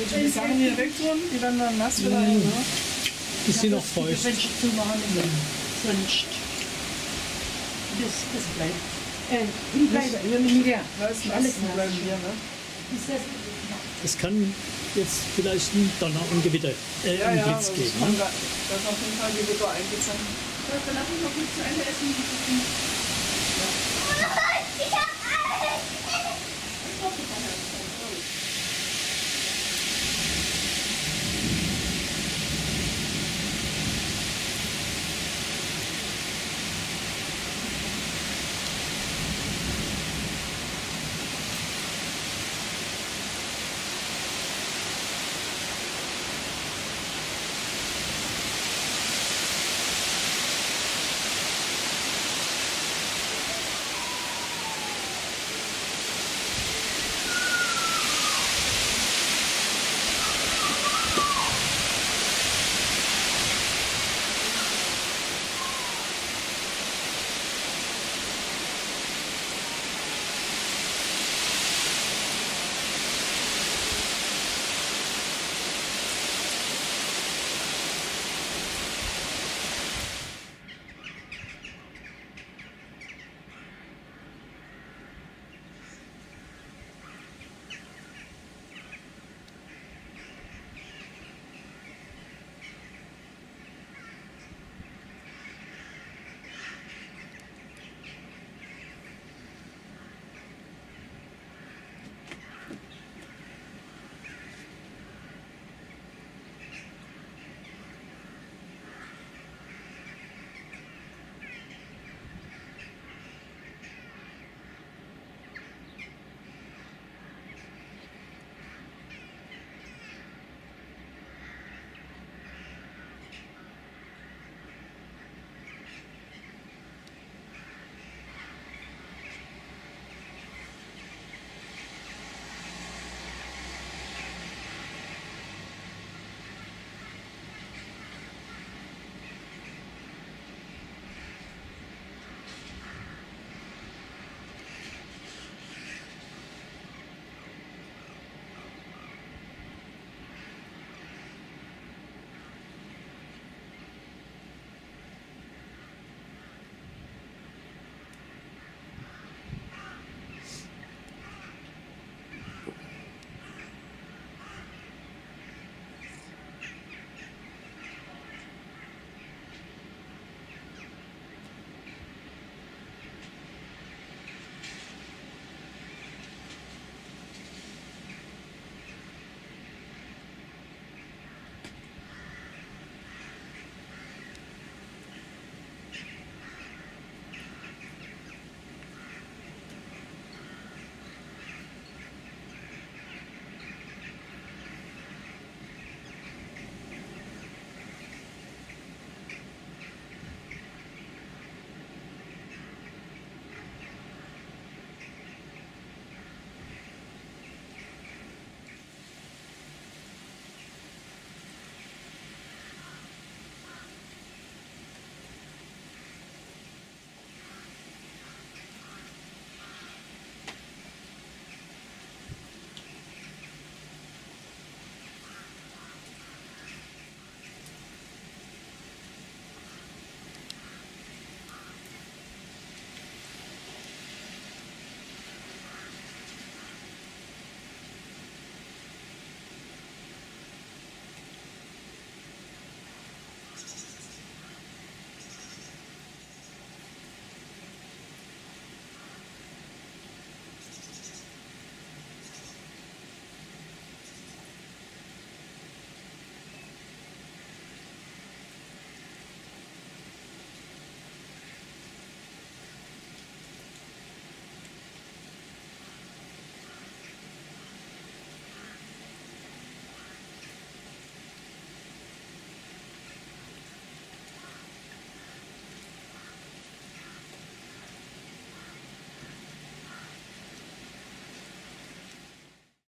Willst du die Sachen hier wegtun? Die werden dann nass wieder. Ne? Ist sie noch feucht? Wenn ich zumachen, sonst das bleibt. Die bleibt. Ja, Das ist alles nass, bleiben hier, ne? ist das. Es kann jetzt vielleicht ein Donner und Gewitter, Ja, ein ja, Blitz das geben. kommt Ne? da. Das ist auf jeden Fall Gewitter eingezeichnet. Dann lass uns noch kurz zu Ende essen.